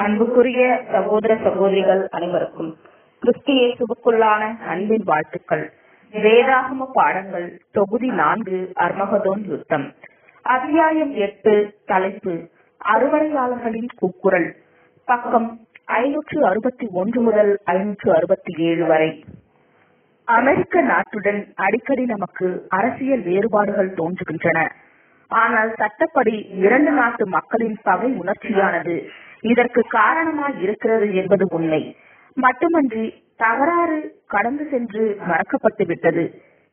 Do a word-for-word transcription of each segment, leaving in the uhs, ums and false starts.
அன்புக்குரிய சகோதர சகோதரிகள் அனைவருக்கும் கிறிஸ்து இயேசுவுக்குள்ளான அன்பின் வாழ்த்துக்கள். வேதாகம பாடங்கள் தொகுதி நான்கு, அர்மகதோன் யுத்தம், அத்தியாயம் எட்டு, தலைப்பு அறுவடையாளர்களின் கூக்குரல், பக்கம் ஐநூற்று அறுபத்தி ஒன்று முதல் ஐநூற்று அறுபத்தி ஏழு வரை. அமெரிக்க நாட்டுடன் அடிக்கடி நமக்கு அரசியல் வேறுபாடுகள் தோன்றுகின்றன. ஆனால் சட்டப்படி இரண்டு நாட்டு மக்களின் பகை உணர்ச்சியானது இதற்கு காரணமாய் இருக்கிறது என்பது உண்மை. மட்டுமன்றி தகராறு கடந்து சென்று மறக்கப்பட்டு விட்டது.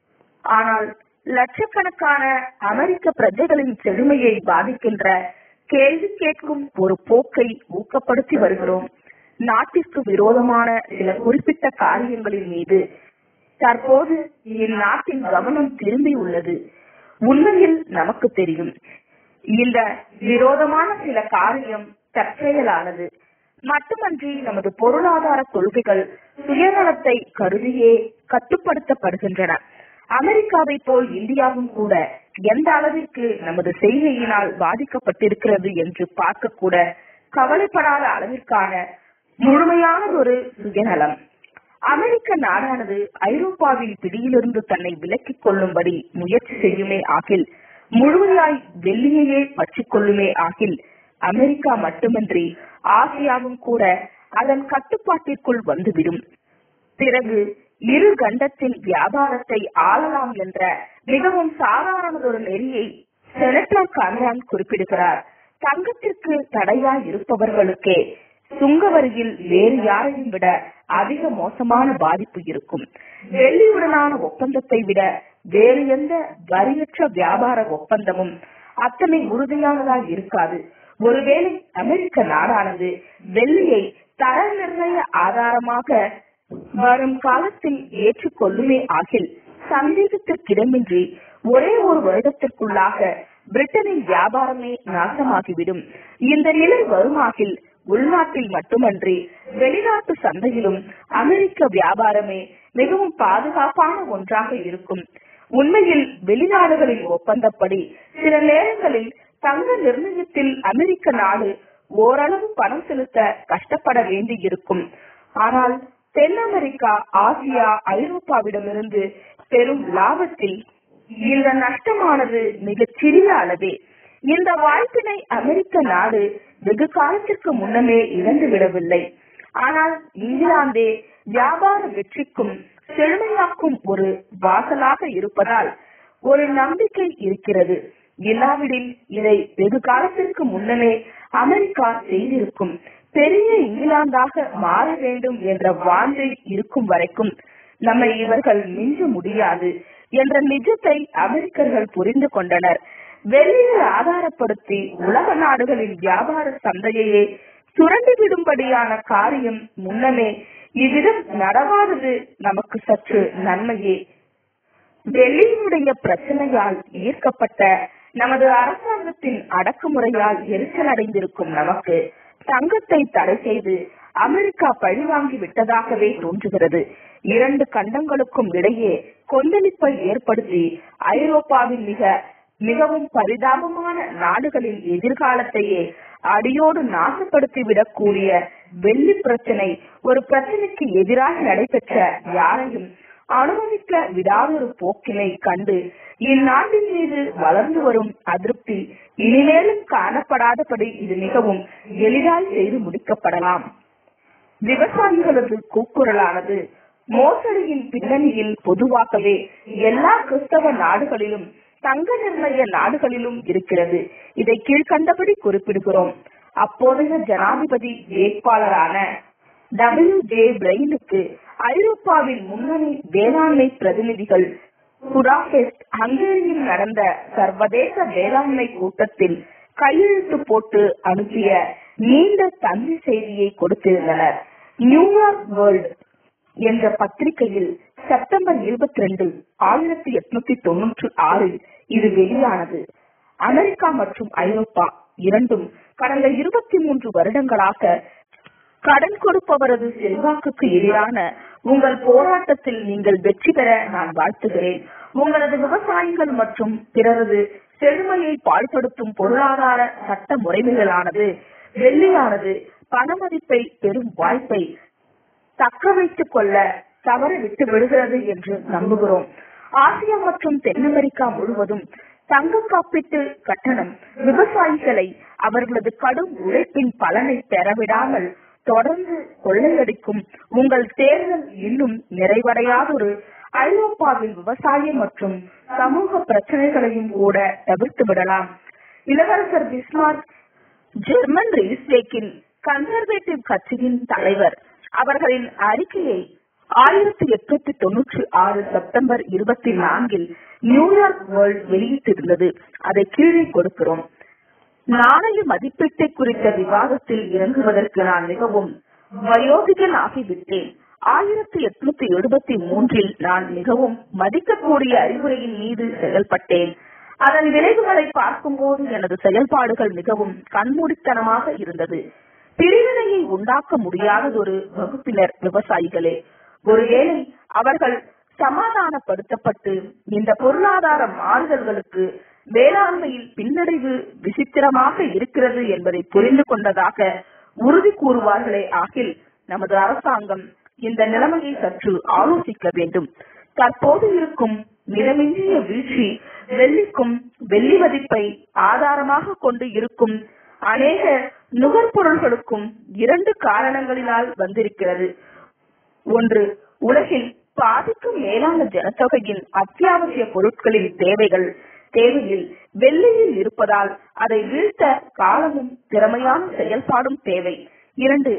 ஆனால் லட்சக்கணக்கான அமெரிக்க பிரஜைகளின் செழுமையை பாதிக்கின்ற கேள்வி கேட்கும் ஒரு போக்கை ஊக்கப்படுத்தி வருகிறோம். நாட்டிற்கு விரோதமான சில குறிப்பிட்ட காரியங்களின் மீது தற்போது இந்நாட்டின் கவனம் திரும்பி உள்ளது. உண்மையில் நமக்கு தெரியும், இந்த விரோதமான சில காரியம் தற்செயலானது. மட்டுமன்றி நமது பொருளாதார கொள்கைகள் சுயநலத்தை கருதியே கட்டுப்படுத்தப்படுகின்றன. அமெரிக்காவை போல் இந்தியாவும் கூட எந்த அளவிற்கு நமது செய்கையினால் பாதிக்கப்பட்டிருக்கிறது என்று பார்க்க கூட கவலைப்படாத அளவிற்கான முழுமையானதொரு சுயநலம். அமெரிக்க நாடானது ஐரோப்பாவின் பிடியிலிருந்து தன்னை விலக்கிக் கொள்ளும்படி முயற்சி செய்யுமே ஆகில், முழுமையாய் வெள்ளியையே பற்றிக் கொள்ளுமே ஆகில், அமெரிக்கா மட்டுமின்றி ஆசியாவும் கூட அதன் கட்டுப்பாட்டிற்குள் வந்துவிடும். பிறகு இரு கண்டத்தின் வியாபாரத்தை ஆளலாம் என்ற மிகவும் சாதாரணதொரு நெறியை செனட்டர் காமரான் குறிப்பிடுகிறார். தங்கத்திற்கு தடையாய் இருப்பவர்களுக்கே சுங்க வரியில் வேறு யாரையும் விட அதிக மோசமான பாதிப்பு இருக்கும். வெள்ளியுடனான ஒப்பந்தத்தை விட வேறு எந்த வரியற்ற வியாபார ஒப்பந்தமும் அத்தனை உறுதியானதாக இருக்காது. ஒருவேளை அமெரிக்க நாடானது வெள்ளியை தர நிர்ணய ஆதாரமாக வரும் காலத்தில் ஏற்றுக்கொள்ளுமே ஆகில், சந்தேகத்திற்கிடமின்றி ஒரே ஒரு வருடத்திற்குள்ளாக பிரிட்டனின் வியாபாரமே நாசமாகிவிடும். இந்த நிலை வருமாகில் உள்நாட்டில் மட்டுமன்றி வெளிநாட்டு சந்தையிலும் அமெரிக்க வியாபாரமே மிகவும் பாதுகாப்பான ஒன்றாக இருக்கும். உண்மையில் வெளிநாடுகளின் ஒப்பந்தப்படி சில நேரங்களில் தங்க நிர்ணயத்தில் அமெரிக்க நாடு ஓரளவு பணம் செலுத்த கஷ்டப்பட வேண்டி இருக்கும். ஆனால் தென் அமெரிக்கா, ஆசியா, ஐரோப்பாவிடமிருந்து பெரும் லாபத்தில் இந்த நஷ்டமானது மிகச் சிறிய அளவே. இந்த வாய்ப்பினை அமெரிக்க நாடு வெகு காலத்திற்கு முன்னமே இழந்து விடவில்லை. ஆனால் இங்கிலாந்தே வியாபார வெற்றிக்கும் செழுமையாக்கும் ஒரு வாசலாக இருப்பதால் ஒரு நம்பிக்கை இருக்கிறது. இல்லாவிடில் இதை வெகு காலத்திற்கு முன்னமே அமெரிக்கா செய்திருக்கும். பெரிய இங்கிலாந்தாக மாற வேண்டும் என்ற வாஞ்சை இருக்கும் வரைக்கும் நம்மை இவர்கள் மிஞ்ச முடியாது என்ற நிஜத்தை அமெரிக்கர்கள் புரிந்து கொண்டனர். வெள்ளியை ஆதாரப்படுத்தி உலக நாடுகளின் வியாபார சந்தையையே சுரண்டிவிடும்படியான காரியம் முன்னமே இவ்விதம் நடவாதது நமக்கு சற்று நன்மையே. வெள்ளியினுடைய பிரச்சனையால் ஈர்க்கப்பட்ட நமது அரசாங்கத்தின் அடக்குமுறையால் எரிச்சல் அடைந்திருக்கும் நமக்கு தங்கத்தை தடை செய்து அமெரிக்கா பழிவாங்கி விட்டதாகவே தோன்றுகிறது. இரண்டு கண்டங்களுக்கும் இடையே கொந்தளிப்பை ஏற்படுத்தி ஐரோப்பாவின் மிக மிகவும் பரிதாபமான நாடுகளின் எதிர்காலத்தையே அடியோடு நாசப்படுத்திவிடக்கூடிய வெள்ளி பிரச்சனை ஒரு பிரச்சனைக்கு எதிராக நடைபெற்ற யாரையும் அனுமதிக்க விடாதொரு போக்கினை கண்டு இந்நாட்டின் மீது வளர்ந்து வரும் அதிருப்தி இனிமேலும் காணப்படாதபடி இது மிகவும் எளிதாய் செய்து முடிக்கப்படலாம். விவசாயிகளது கூக்குரலானது மோசடியின் பின்னணியில் பொதுவாகவே எல்லா கிறிஸ்தவ நாடுகளிலும் தங்க நிர்ணய நாடுகளிலும் இருக்கிறது. இதை கீழ்கண்டபடி குறிப்பிடுகிறோம். அப்போதைய ஜனாதிபதி வேட்பாளரான டபிள்யூ ஜே பிரெயினுக்கு ஐரோப்பாவின் முன்னணி வேளாண்மை பிரதிநிதிகள் புடாபெஸ்ட் ஹங்கேரியில் நடந்த சர்வதேச வேளாண்மை கூட்டத்தில் கையெழுத்து போட்டு அனுப்பிய நீண்ட தந்தி செய்தியை கொடுத்திருந்தனர். நியூயார்க் வேர்ல்ட் என்ற பத்திரிகையில் செப்டம்பர் இருபத்தி ரெண்டு ஆயிரத்தி எட்நூத்தி தொன்னூற்றி ஆறில் இது வெளியானது. அமெரிக்கா மற்றும் ஐரோப்பா இரண்டும் கடந்த இருபத்தி மூன்று வருடங்களாக கடன் கொடுப்பவரது செல்வாக்குக்கு எதிரான உங்கள் போராட்டத்தில் நீங்கள் வெற்றி பெற நான் வாழ்த்துகிறேன். உங்களது விவசாயிகள் மற்றும் பிறரது செழுமையை பாழ்படுத்தும் பொருளாதார சட்ட முறைமைகளானது வெள்ளியானது பணமதிப்பை பெறும் வாய்ப்பை தக்க வைத்துக் கொள்ள தவறவிட்டு விடுகிறது என்று நம்புகிறோம். ஆசியா மற்றும் தென் அமெரிக்கா முழுவதும் தங்க காப்பீட்டு கட்டணம் விவசாயிகளை அவர்களது கடும் உழைப்பின் பலனை பெறவிடாமல் தொடர்ந்து கொள்ளையடிக்கும். உங்கள் தேர்தல் இன்னும் நிறைவடையாத ஒரு ஐரோப்பாவில் விவசாய மற்றும் சமூக பிரச்சனைகளையும் கூட தவிர்த்து விடலாம். இளவரசர் பிஸ்மார்க் ஜெர்மன் ரைக்ஸ்வேக்கின் கன்சர்வேட்டிவ் கட்சியின் தலைவர். அவர்களின் அறிக்கையை ஆயிரத்தி எட்நூத்தி தொன்னூற்றி ஆறு செப்டம்பர் இருபத்தி நான்கில் நியூயார்க் வேர்ல்ட் வெளியிட்டிருந்தது. அதை கீழே கொடுக்கிறோம். நாணய மதிப்பீட்டை குறித்த விவாதத்தில் இறங்குவதற்கு நான் மிகவும் வயோதிகன் ஆகிவிட்டேன். ஆயிரத்தி எட்நூத்தி எழுபத்தி மூன்றில் நான் மிகவும் மதிக்கக்கூடிய அறிவுரையின் மீது செயல்பட்டேன். அதன் விளைவுகளை பார்க்கும்போது எனது செயல்பாடுகள் மிகவும் கண்மூடித்தனமாக இருந்தது. பிரிவினையை உண்டாக்க முடியாததொரு வகுப்பினர் விவசாயிகளே. ஒருவேளை அவர்கள் சமாதானப்படுத்தப்பட்டு இந்த பொருளாதார மாறுதல்களுக்கு வேளாண்மையில் பின்னடைவு விசித்திரமாக இருக்கிறது என்பதை புரிந்து கொண்டதாக உறுதி கூறுவார்களே ஆகில் நமது அரசாங்கம் இந்த நிலைமையை சற்று ஆலோசிக்க வேண்டும். தற்போது இருக்கும் மிதமிஞ்சிய வீழ்ச்சி வெள்ளிக்கும் வெள்ளி மதிப்பை ஆதாரமாக கொண்டு இருக்கும் அநேக நுகர்பொருள்களுக்கும் இரண்டு காரணங்களினால் வந்திருக்கிறது. ஒன்று, உலகில் பாதிக்கும் மேலான ஜனத்தொகையின் அத்தியாவசிய பொருட்களின் தேவைகள் தேவையில் வெள்ளியில் இருப்பதால் அதை வீழ்த்த காலமும் திறமையான செயல்பாடும் தேவை. இரண்டு,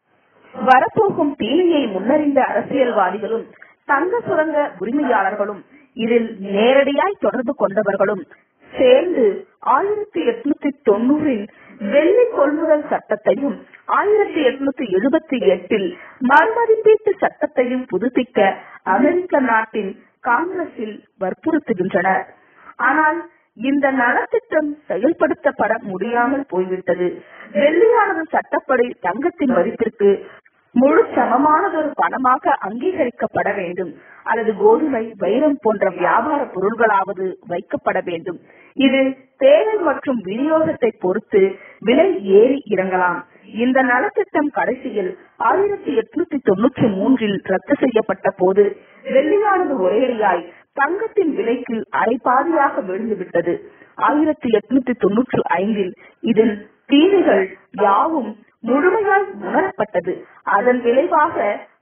வரப்போகும் தீமையை முன்னறிந்த அரசியல்வாதிகளும் தங்க சுரங்க உரிமையாளர்களும் இதில் நேரடியாய் தொடர்பு கொண்டவர்களும் சேர்ந்து ஆயிரத்தி எட்நூத்தி தொண்ணூறில் வெள்ளி கொள்முதல் சட்டத்தையும் ஆயிரத்தி எட்நூத்தி எழுபத்தி எட்டில் மறுமதிப்பீட்டு சட்டத்தையும் புதுப்பிக்க அமெரிக்க நாட்டின் காங்கிரஸில் வற்புறுத்துகின்றனர். ஆனால் இந்த நலத்திட்டம் செயல்படுத்தப்பட முடியாமல் போய்விட்டது. வெள்ளியானது சட்டப்படி தங்கத்தின் மதிப்பிற்கு முழு சமமானதொரு பணமாக அங்கீகரிக்கப்பட வேண்டும், அல்லது கோதுமை, வைரம் போன்ற வியாபார பொருள்களாவது வைக்கப்பட வேண்டும். இது தேவை மற்றும் விநியோகத்தை பொறுத்து விலை ஏறி இறங்கலாம். இந்த நலத்திட்டம் கடைசியில் ஆயிரத்தி எட்நூத்தி தொன்னூற்றி மூன்றில் ரத்து செய்யப்பட்ட போது வெள்ளியானது ஒரேடியாய் தங்கத்தின் விலைக்கு அரைப்பாதியாக விழுந்துவிட்டது. ஆயிரத்தி எட்நூத்தி தொன்னூற்றி ஐந்தில் இதன் தீமைகள் யாவும் முழுமையாய் உணரப்பட்டது. அதன் விளைவாக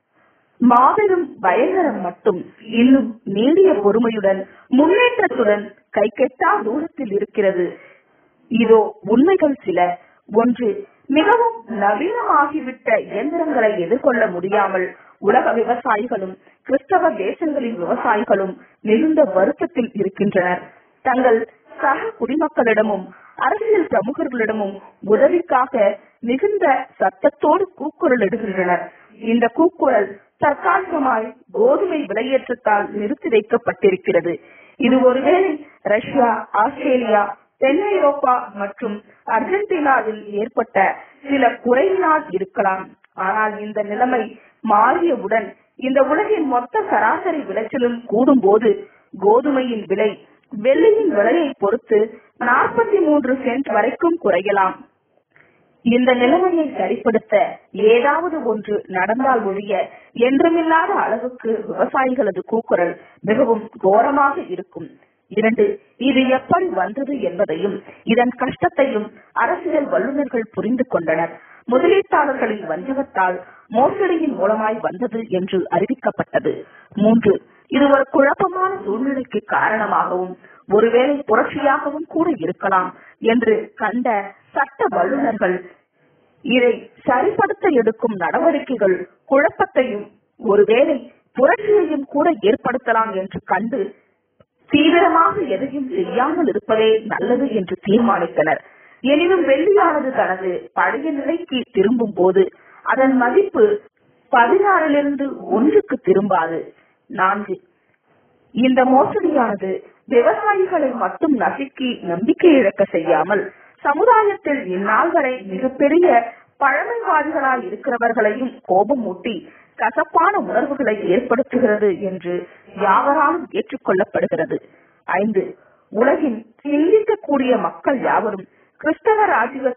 மாபெரும் பயங்கரம் மட்டும் இன்னும் நீடிய பொறுமையுடன் முன்னேற்றத்துடன் கைகெட்டா தூரத்தில் இருக்கிறது. இதோ உண்மைகள் சில. ஒன்று, மிகவும் நவீனமாகிவிட்ட இயந்திரங்களை எதிர்கொள்ள முடியாமல் உலக விவசாயிகளும் கிறிஸ்தவ தேசங்களின் விவசாயிகளும் மிகுந்த வருத்தத்தில் இருக்கின்றனர். தங்கள் சக குடிமக்களிடமும் அரசியல் பிரமுகர்களிடமும் உதவிக்காக மிகுந்த சத்தத்தோடு கூக்குரல் இடுகின்றனர். இந்த கூக்குரல் தற்காலிகமாய் கோதுமை விலையேற்றத்தால் நிறுத்தி வைக்கப்பட்டிருக்கிறது. இது ஒருவேளை ரஷ்யா, ஆஸ்திரேலியா, தென் ஐரோப்பா மற்றும் அர்ஜென்டினாவில் ஏற்பட்ட சில குறையினால் இருக்கலாம். ஆனால் இந்த நிலைமை மாறியவுடன் இந்த உலகின் மொத்த சராசரி விளைச்சலும் கூடும் போது கோதுமையின் விலை வெள்ளியின் விலையை பொறுத்து நாற்பத்தி மூன்று சென்ட் வரைக்கும் குறையலாம். இந்த நிலைமையை சரிப்படுத்த ஏதாவது ஒன்று நடந்தால் ஒழிய என்றுமில்லாத அளவுக்கு விவசாயிகளது கூக்குரல் மிகவும் கோரமாக இருக்கும். இரண்டு, இது எப்படி வந்தது என்பதையும் இதன் கஷ்டத்தையும் அரசியல் வல்லுநர்கள் புரிந்து கொண்டனர். முதலீட்டாளர்களின் வஞ்சகத்தால் மோசடியின் மூலமாய் வந்தது என்று அறிவிக்கப்பட்டது. மூன்று, இது ஒரு குழப்பமான சூழ்நிலைக்கு காரணமாகவும் ஒருவேளை புரட்சியாகவும் கூட இருக்கலாம் என்று கண்ட சட்ட வல்லுநர்கள் இதை சரிப்படுத்த எடுக்கும் நடவடிக்கைகள் குழப்பத்தையும் ஒருவேளை புரட்சியையும் கூட ஏற்படுத்தலாம் என்று கண்டு தீவிரமாக எதையும் செய்யாமல் இருப்பதே நல்லது என்று தீர்மானித்தனர். எனினும் வெள்ளியானது தனது பழைய நிலைக்கு திரும்பும் போது அதன் மதிப்பு பதினாறிலிருந்து ஒன்றுக்கு திரும்பாது. நான்கு, இந்த மோசடியானது விவசாயிகளை மட்டும் நசுக்கி நம்பிக்கை இழக்க செய்யாமல் சமுதாயத்தில் இந்நாள் வரை மிகப்பெரிய பழமைவாதிகளாய் இருக்கிறவர்களையும் கோபம் ஊட்டி கசப்பான உணர்வுகளை ஏற்படுத்துகிறது என்று யாவராலும் ஏற்றுக்கொள்ளப்படுகிறது. ஐந்து, உலகின் சிந்திக்கக்கூடிய மக்கள் யாவரும் கிறிஸ்தவ ராஜ்யத்தின்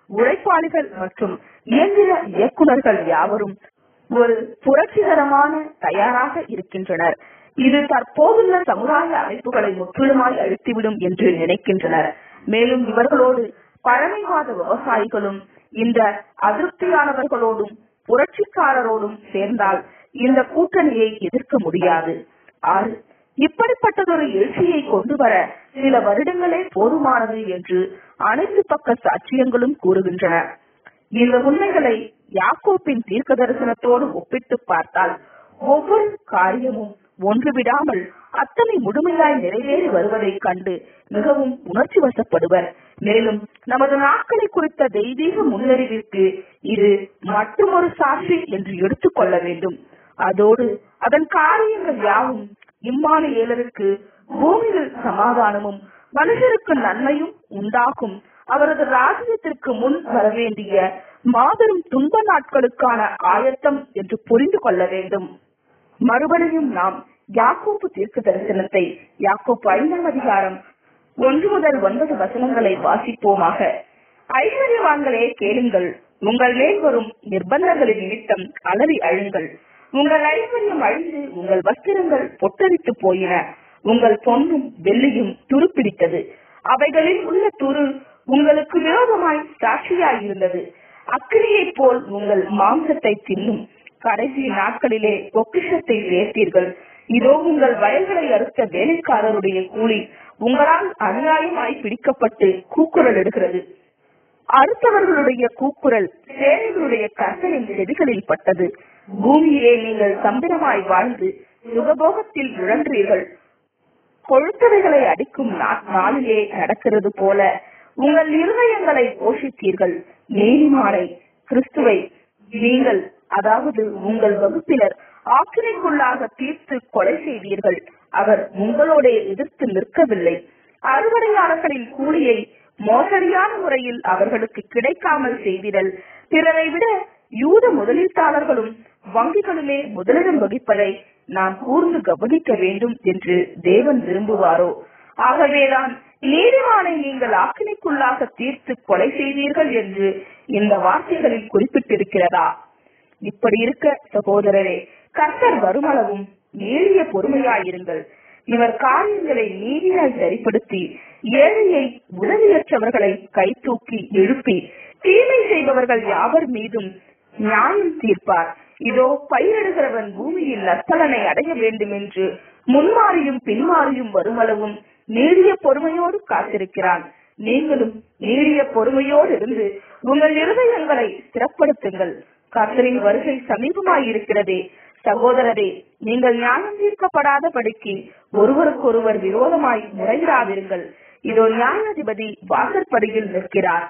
உழைப்பாளிகள் மற்றும் இயந்திர இயக்குநர்கள் யாவரும் ஒரு புரட்சிகரமான தயாராக இருக்கின்றனர். இது தற்போதுள்ள சமுதாய அமைப்புகளை முற்றிலுமாய் அழித்துவிடும் என்று நினைக்கின்றனர். மேலும் இவர்களோடு பழமைவாத விவசாயிகளும் இந்த அதிருப்தியானவர்களோடும் புரட்சிக்காரரோடும் சேர்ந்தால் இந்த கூட்டணியை எதிர்க்க முடியாது. ஆறு இப்படிப்பட்டதொரு எழுச்சியை கொண்டு வர சில வருடங்களே போதுமானது என்று அனைத்து பக்க சாட்சியங்களும் கூறுகின்றன. இந்த உண்மைகளை யாக்கோப்பின் தீர்க்க தரிசனத்தோடு ஒப்பிட்டு பார்த்தால் ஒவ்வொரு காரியமும் ஒன்று விடாமல் அத்தனை முழுமையாய் நிறைவேறி வருவதைக் கண்டு மிகவும் உணர்ச்சி வசப்படுவர். மேலும் நமது நாட்களை குறித்த தெய்வீக முன்னறிவிற்கு இது மற்றொரு சாட்சி என்று எடுத்துக் கொள்ள வேண்டும். அதோடு அதன் காரியங்கள் யாவும் இம்மானுவேலருக்கு பூமியில் சமாதானமும் மனுஷருக்கு நன்மையும் உண்டாகும் அவரது ராஜ்யத்திற்கு முன் வரவேண்டிய மாபெரும் துன்ப நாட்களுக்கான ஆயத்தம் என்று புரிந்து கொள்ள வேண்டும். மறுபடியும் நாம் யாக்கோப்பு தீர்க்க தரிசனத்தை யாக்கோப்பு ஐந்தாம் அதிகாரம் ஒன்று முதல் ஒன்பது வசனங்களை வாசிப்போமாக. ஐஸ்வர்யவான்களே கேளுங்கள், உங்கள் மேல் வரும் நிர்பந்தங்களின் நிமித்தம் அலறி அழுங்கள். உங்கள் ஐஸ்வர்யம் அழிந்து உங்கள் வஸ்திரங்கள் பொட்டரித்து போயின. உங்கள் பொன்னும் வெள்ளியும் துருப்பிடித்தது. அவைகளில் உள்ள துரு உங்களுக்கு விரோதமாய் சாட்சியாயிருந்தது. அக்கினியை போல் உங்கள் மாம்சத்தை தின்னும். கடைசி நாட்களிலே பொக்கிஷத்தை சேர்த்தீர்கள். இதோ உங்கள் வயல்களை அறுத்த வேலைக்காரருடைய கூலி உங்களால் அநியாயமாய் பிடிக்கப்பட்டு கூக்குரல் எடுக்கிறது. அடுத்தவர்களுடைய கூக்குரல் சேனைகளுடைய கர்த்தரின் செவிகளில் பட்டது. பூமியிலே நீங்கள் சம்பிரமாய் வாழ்ந்து சுகபோகத்தில் உழன்றீர்கள். கொழுத்தவைகளை அடிக்கும் நாளிலே நடக்கிறது போல உங்கள் இருதயங்களை போஷித்தீர்கள். நீதிமானை கிறிஸ்துவை நீங்கள், அதாவது உங்கள் வகுப்பினர், ஆக்கினைக்குள்ளாக தீர்த்து கொலை செய்தீர்கள். அவர் உங்களோட எதிர்த்து நிற்கவில்லை. அறுவடையாளர்களின் கூலியை மோசடியான முறையில் அவர்களுக்கு கிடைக்காமல் செய்திடல், பிறரை விட யூத முதலீட்டாளர்களும் வங்கிகளுமே முதலிடம் வகிப்பதை நான் கூர்ந்து கவனிக்க வேண்டும் என்று தேவன் விரும்புவாரோ? ஆகவேதான் நீதிமானை நீங்கள் ஆக்கினைக்குள்ளாக தீர்த்து கொலை செய்தீர்கள் என்று இந்த வார்த்தைகளில் குறிப்பிட்டிருக்கிறதா? இப்படி இருக்க சகோதரரே, கர்த்தர் வருமளவும் நீடிய பொறுமையாயிருங்கள். இவர் காரியங்களை நீதியாய் சரிப்படுத்தி ஏழையை உதவியற்றவர்களை கை தூக்கி எழுப்பி தீமை செய்பவர்கள் யாவர் மீதும் நியாயம் தீர்ப்பார். இதோ பயிரிடுகிறவன் பூமியில் நற்பலனை அடைய வேண்டும் என்று முன்மாறியும் பின்மாறியும் வருமளவும் நீடிய பொறுமையோடு காத்திருக்கிறான். நீங்களும் நீடிய பொறுமையோடு இருந்து உங்கள் இருதயங்களை ஸ்திரப்படுத்துங்கள். கர்த்தரின் வருகை சமீபமாயிருக்கிறதே. சகோதரரே, நீங்கள் நியாயம் தீர்க்கப்படாதபடிக்கு ஒருவருக்கொருவர் விரோதமாய் முறையிடாதிருங்கள். இதோ நியாயாதிபதி வாசற்படியில் நிற்கிறார்.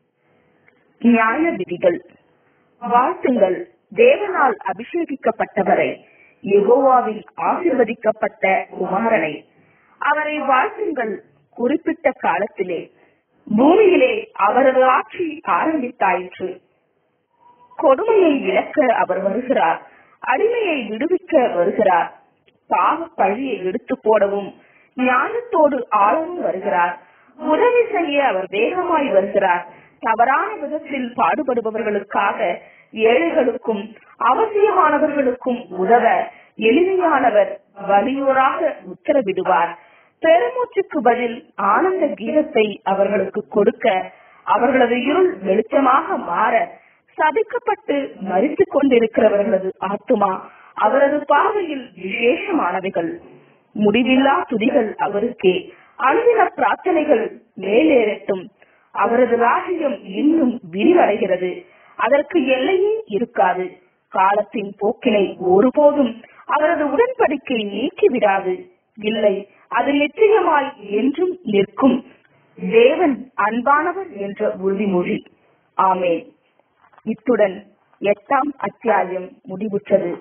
நியாய விதிகள். வாழ்த்துங்கள் தேவனால் அபிஷேகிக்கப்பட்டவரை, யெகோவாவின் ஆசீர்வதிக்கப்பட்ட குமாரனை. அவரை வாழ்த்துங்கள். குறிப்பிட்ட காலத்திலே பூமியிலே அவரது ஆட்சி ஆரம்பித்தாயிற்று. கொடுமையை விளக்க அவர் வருகிறார். அடிமையை விடுவிக்க வருகிறார். பாவ பழியை எடுத்து போடவும் ஞானத்தோடு ஆளவும் வருகிறார். உதவி செய்ய அவர் வேகமாய் வருகிறார். தவறான விதத்தில் பாடுபடுபவர்களுக்காக, ஏழைகளுக்கும் அவசியமானவர்களுக்கும் உதவ எளிமையானவர் வலியோராக உத்தரவிடுவார். பெருமூச்சுக்கு பதில் ஆனந்த கீதத்தை அவர்களுக்கு கொடுக்க, அவர்களது இருள் வெளிச்சமாக மாற, சபிக்கப்பட்டு மரித்துக் கொண்டிருக்கிறவர்களது ஆத்துமா அவரது பார்வையில் விசேஷமானவைகள். முடிவில்லா துதிகள் அவருக்கே. அனுதின பிரார்த்தனைகள் மேலேறட்டும். அவரது ராஜ்யம் இன்னும் விரிவடைகிறது. அதற்கு எல்லையே இருக்காது. காலத்தின் போக்கினை ஒருபோதும் அவரது உடன்படிக்கை நீக்கிவிடாது. இல்லை, அது நிச்சயமாய் என்றும் நிற்கும். தேவன் அன்பானவர் என்ற உறுதிமொழி. ஆமென். இத்துடன் எட்டாம் அத்தியாயம் முடிவுற்றது.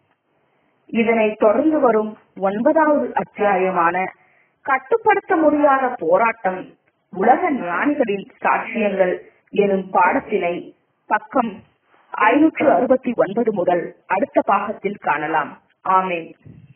இதனை தொடர்ந்து வரும் ஒன்பதாவது அத்தியாயமான கட்டுப்படுத்த முடியாத போராட்டம், உலக ஞானிகளின் சாட்சியங்கள் எனும் பாடத்தினை பக்கம் ஐநூற்று அறுபத்தி ஒன்பது முதல் அடுத்த பாகத்தில் காணலாம். ஆமென்.